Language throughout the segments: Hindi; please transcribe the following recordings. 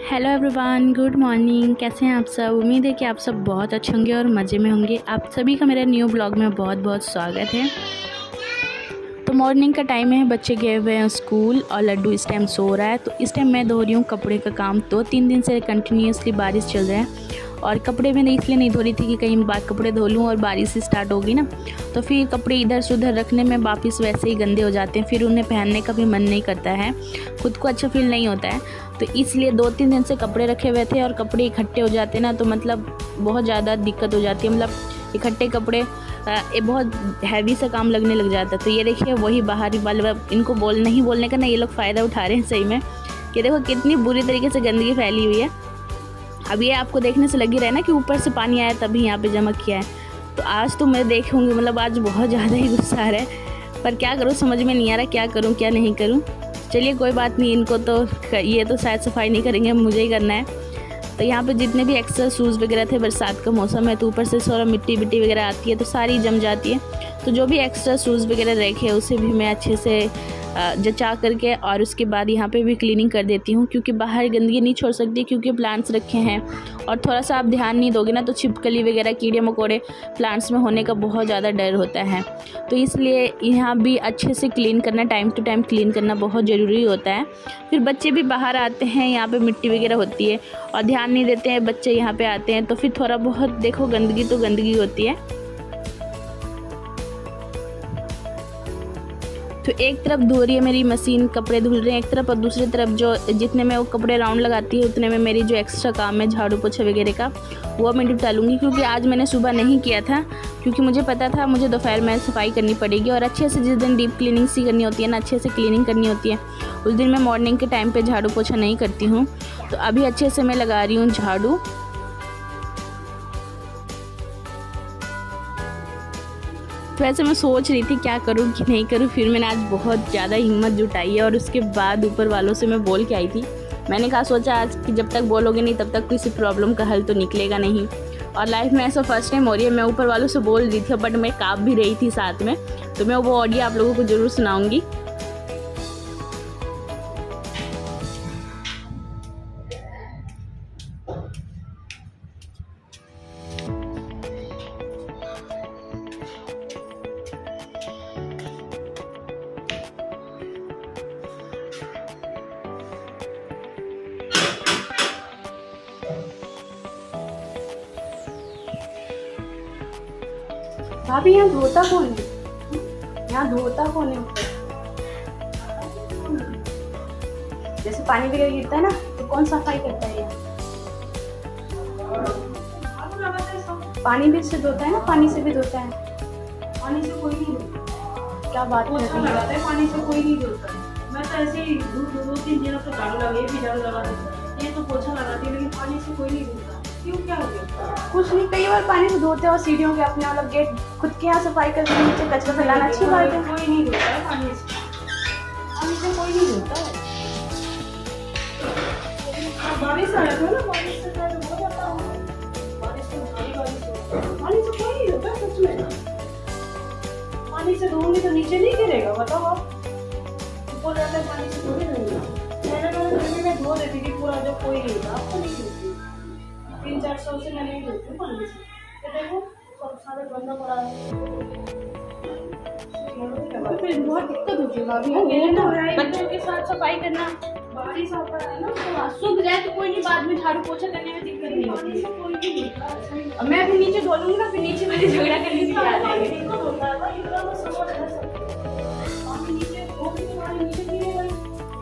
Hello everyone, good morning. कैसे हैं आप सब? उम्मीद है कि आप सब बहुत अच्छे होंगे और मज़े में होंगे। आप सभी का मेरे न्यू ब्लॉग में बहुत बहुत स्वागत है। तो मॉर्निंग का टाइम है, बच्चे गए हुए हैं स्कूल और लड्डू इस टाइम सो रहा है। तो इस टाइम मैं धो रही हूँ कपड़े का काम। 2-3 दिन से कंटिन्यूसली बारिश चल रहा है और कपड़े मैंने इसलिए नहीं धो रही थी कि कहीं बार कपड़े धो लूँ और बारिश स्टार्ट होगी ना, तो फिर कपड़े इधर से उधर रखने में वापस वैसे ही गंदे हो जाते हैं। फिर उन्हें पहनने का भी मन नहीं करता है, खुद को अच्छा फील नहीं होता है। तो इसलिए 2-3 दिन से कपड़े रखे हुए थे और कपड़े इकट्ठे हो जाते हैं ना, तो मतलब बहुत ज़्यादा दिक्कत हो जाती है। मतलब इकट्ठे कपड़े ये बहुत हैवी सा काम लगने लग जाता है। तो ये देखिए वही बाहरी वाले, इनको नहीं बोलने का ना, ये लोग फ़ायदा उठा रहे हैं सही में कि देखो कितनी बुरी तरीके से गंदगी फैली हुई है। अब ये आपको देखने से लग ही रहा है ना कि ऊपर से पानी आया तभी यहाँ पे जमा किया है। तो आज तो मैं देखूँगी, मतलब आज बहुत ज़्यादा ही गुस्सा आ रहा है, पर क्या करूँ समझ में नहीं आ रहा क्या करूँ क्या नहीं करूँ। चलिए कोई बात नहीं, इनको तो ये तो शायद सफाई नहीं करेंगे, मुझे ही करना है। तो यहाँ पे जितने भी एक्स्ट्रा शूज़ वगैरह थे, बरसात का मौसम है तो ऊपर से थोड़ा मिट्टी वगैरह आती है तो सारी जम जाती है। तो जो भी एक्स्ट्रा शूज़ वगैरह रखे उसे भी मैं अच्छे से जचा करके और उसके बाद यहाँ पे भी क्लीनिंग कर देती हूँ, क्योंकि बाहर गंदगी नहीं छोड़ सकती, क्योंकि प्लांट्स रखे हैं और थोड़ा सा आप ध्यान नहीं दोगे ना तो छिपकली वगैरह कीड़े मकोड़े प्लांट्स में होने का बहुत ज़्यादा डर होता है। तो इसलिए यहाँ भी अच्छे से क्लीन करना, टाइम टू टाइम क्लीन करना बहुत ज़रूरी होता है। फिर बच्चे भी बाहर आते हैं, यहाँ पर मिट्टी वगैरह होती है और ध्यान नहीं देते हैं बच्चे, यहाँ पर आते हैं तो फिर थोड़ा बहुत देखो गंदगी तो गंदगी होती है। तो एक तरफ धो रही है मेरी मशीन, कपड़े धुल रहे हैं एक तरफ, और दूसरी तरफ जो जितने में वो कपड़े राउंड लगाती है उतने में मेरी जो एक्स्ट्रा काम है झाड़ू पोछा वगैरह का वो मैं निपटा लूँगी। क्योंकि आज मैंने सुबह नहीं किया था, क्योंकि मुझे पता था मुझे दोपहर में सफाई करनी पड़ेगी और अच्छे से जिस दिन डीप क्लीनिंग सी करनी होती है ना, अच्छे से क्लीनिंग करनी होती है, उस दिन मैं मॉर्निंग के टाइम पर झाड़ू पोछा नहीं करती हूँ। तो अभी अच्छे से मैं लगा रही हूँ झाड़ू। तो वैसे मैं सोच रही थी क्या करूँ कि नहीं करूँ, फिर मैंने आज बहुत ज़्यादा हिम्मत जुटाई है और उसके बाद ऊपर वालों से मैं बोल के आई थी। मैंने कहा सोचा आज कि जब तक बोलोगे नहीं तब तक किसी प्रॉब्लम का हल तो निकलेगा नहीं। और लाइफ में ऐसा फर्स्ट टाइम हो रही है। मैं ऊपर वालों से बोल रही थी बट मैं काँप भी रही थी साथ में, तो मैं वो ऑडियो आप लोगों को ज़रूर सुनाऊँगी। भाभी यहाँ धोता कौन है? यहाँ धोता कौन है? जैसे पानी वगैरह गिरता है ना तो कौन सफाई करता है? पानी भी से धोता है ना, पानी से भी धोता है। पानी से कोई नहीं धोता। क्या बात पोछा लगाता है, पानी से कोई नहीं धोता। मैं तो ऐसे ही 2-3 दिनों से झाड़ू लगा, ये भी झाड़ू लगा देता, ये तो पोछा लगाती है, लेकिन पानी से कोई नहीं धोता। क्यों, क्या हो गया? कुछ नहीं, कई बार पानी से धोते और सीढ़ियों के अपने मतलब गेट खुद के यहाँ सफाई करके नीचे कचरा फैलाना अच्छी बात है। कोई नहीं धोता है पानी से, पानी से कोई नहीं धोता है। बारिश आ रहा था ना, बारिश से हो जाता होगा, बारिश से भारी बारिश हो, पानी से कोई नहीं धोता सच में। पानी से धोंगे तो नीचे नहीं गिरेगा, बताओ आप। ऊपर जाता है पानी से थोड़ी धोएगा। मैं धो देती थी पूरा, जब कोई नहीं था, आपको नहीं धोती। 300-400 से मैं नहीं धोती हूँ पानी से। तो देखो सब सारे गंदा पड़ा है, तो फिर बहुत दिक्कत होती है भाभी। अकेले तो बच्चों के साथ सफाई करना, बारिश आता है ना, तो सूख जाए तो कोई नहीं, बाद में झाड़ू पोछा करने में दिक्कत नहीं पानी होती। से कोई नहीं धोता। मैं अभी नीचे धो लूंगी ना, फिर नीचे वाले झगड़ा करने की क्या जाएगी। दिक्कत होता है भाई, इतना तो समझ है सब। पानी नीचे धोके तो पानी नीचे गिरेगा ही।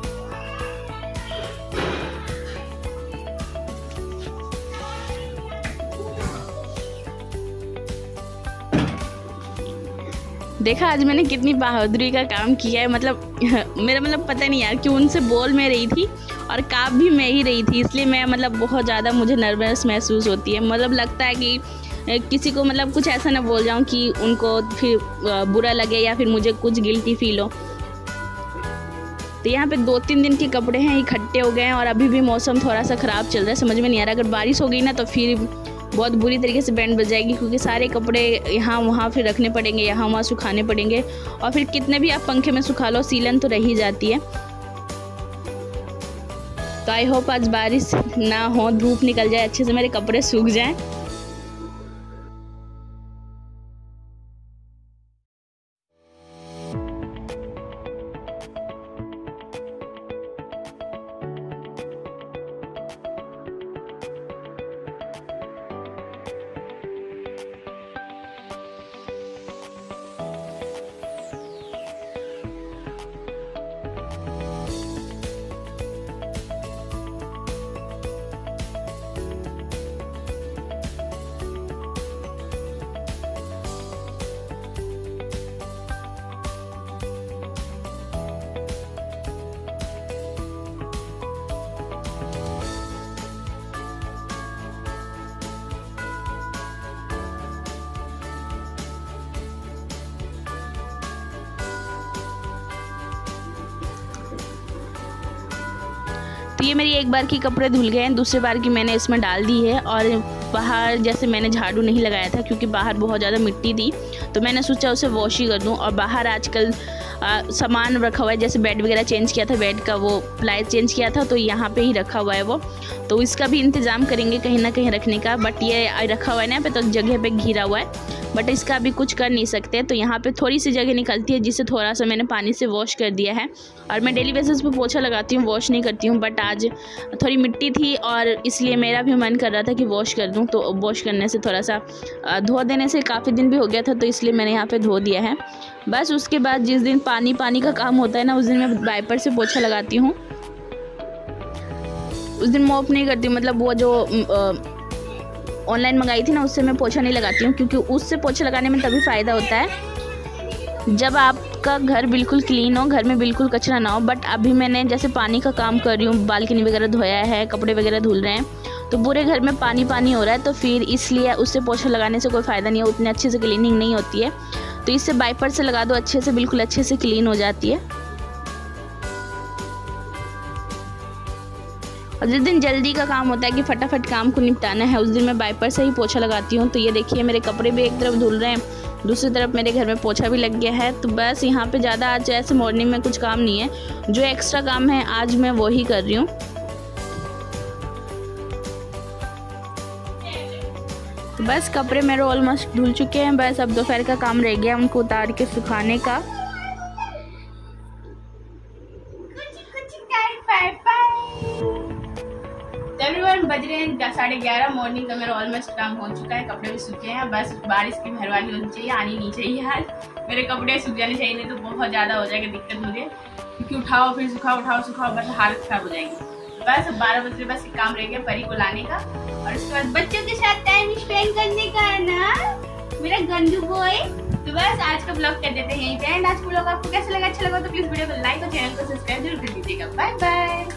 देखा आज मैंने कितनी बहादुरी का काम किया है। मतलब मेरा मतलब पता नहीं यार क्यों उनसे बोल मैं रही थी और काँप भी मैं ही रही थी, इसलिए मैं मतलब बहुत ज़्यादा मुझे नर्वस महसूस होती है। मतलब लगता है कि किसी को मतलब कुछ ऐसा ना बोल जाऊं कि उनको फिर बुरा लगे या फिर मुझे कुछ गिल्टी फील हो। तो यहाँ पे 2-3 दिन के कपड़े हैं इकट्ठे हो गए हैं और अभी भी मौसम थोड़ा सा ख़राब चल रहा है, समझ में नहीं आ रहा। अगर बारिश हो गई ना तो फिर बहुत बुरी तरीके से बैंड बज जाएगी, क्योंकि सारे कपड़े यहाँ वहाँ फिर रखने पड़ेंगे, यहाँ वहाँ सुखाने पड़ेंगे और फिर कितने भी आप पंखे में सुखा लो सीलन तो रह ही जाती है। तो आई होप आज बारिश ना हो, धूप निकल जाए, अच्छे से मेरे कपड़े सूख जाएं। तो ये मेरी एक बार की कपड़े धुल गए हैं, दूसरी बार की मैंने इसमें डाल दी है। और बाहर जैसे मैंने झाड़ू नहीं लगाया था क्योंकि बाहर बहुत ज़्यादा मिट्टी थी, तो मैंने सोचा उसे वॉश ही कर दूं। और बाहर आजकल सामान रखा हुआ है, जैसे बेड वगैरह चेंज किया था, बेड का वो प्लाई चेंज किया था, तो यहाँ पे ही रखा हुआ है वो। तो इसका भी इंतज़ाम करेंगे कहीं ना कहीं रखने का, बट ये रखा हुआ है ना पे, तो जगह पे घिरा हुआ है, बट इसका भी कुछ कर नहीं सकते। तो यहाँ पे थोड़ी सी जगह निकलती है जिसे थोड़ा सा मैंने पानी से वॉश कर दिया है। और मैं डेली बेसिस पे पोछा लगाती हूँ, वॉश नहीं करती हूँ, बट आज थोड़ी मिट्टी थी और इसलिए मेरा भी मन कर रहा था कि वॉश कर दूँ। तो वॉश करने से थोड़ा सा धो देने से काफ़ी दिन भी हो गया था, तो इसलिए मैंने यहाँ पे धो दिया है। बस उसके बाद जिस दिन पानी का काम होता है ना, उस दिन मैं वाइपर से पोछा लगाती हूँ। उस दिन मॉप नहीं करती हूँ, मतलब वो जो ऑनलाइन मंगाई थी ना, उससे मैं पोछा नहीं लगाती हूँ, क्योंकि उससे पोछा लगाने में तभी फ़ायदा होता है जब आपका घर बिल्कुल क्लीन हो, घर में बिल्कुल कचरा ना हो। बट अभी मैंने जैसे पानी का काम कर रही हूँ, बालकनी वगैरह धोया है, कपड़े वगैरह धुल रहे हैं, तो पूरे घर में पानी हो रहा है, तो फिर इसलिए उससे पोछा लगाने से कोई फ़ायदा नहीं है, उतने अच्छे से क्लीनिंग नहीं होती है। तो इससे वाइपर से लगा दो, अच्छे से बिल्कुल अच्छे से क्लीन हो जाती है। और जिस दिन जल्दी का काम होता है कि फटाफट काम को निपटाना है, उस दिन मैं वाइपर से ही पोछा लगाती हूँ। तो ये देखिए मेरे कपड़े भी एक तरफ धुल रहे हैं, दूसरी तरफ मेरे घर में पोछा भी लग गया है। तो बस यहाँ पे ज़्यादा आज ऐसे मॉर्निंग में कुछ काम नहीं है, जो एक्स्ट्रा काम है आज मैं वो ही कर रही हूँ। तो बस कपड़े मेरे ऑलमोस्ट धुल चुके हैं, बस अब दोपहर का काम रह गया उनको उतार के सुखाने का। एवरीवन, बज रहे हैं 11:30 मॉर्निंग का। मेरा ऑलमोस्ट काम हो चुका है, कपड़े भी सूखे हैं, बस बारिश की मेहरबानी होनी चाहिए, आनी नहीं चाहिए आज। मेरे कपड़े सूख जाने चाहिए, नहीं तो बहुत ज़्यादा हो जाएगा दिक्कत मुझे, क्योंकि उठाओ फिर सुखाओ, उठाओ सुखाओ, बस हालत खराब हो जाएगी। बस 12 बजे बस एक काम रह गया, परी को लाने का, और उसके बाद बच्चों के साथ टाइम स्पेंड करने का ना, मेरा गंदू बॉय। तो बस आज का ब्लॉग कर देते हैं यहीं पे एंड। आज का ब्लॉग आपको कैसा लगा? अच्छा लगा तो प्लीज वीडियो को लाइक और चैनल को सब्सक्राइब जरूर कर दीजिएगा। Bye bye.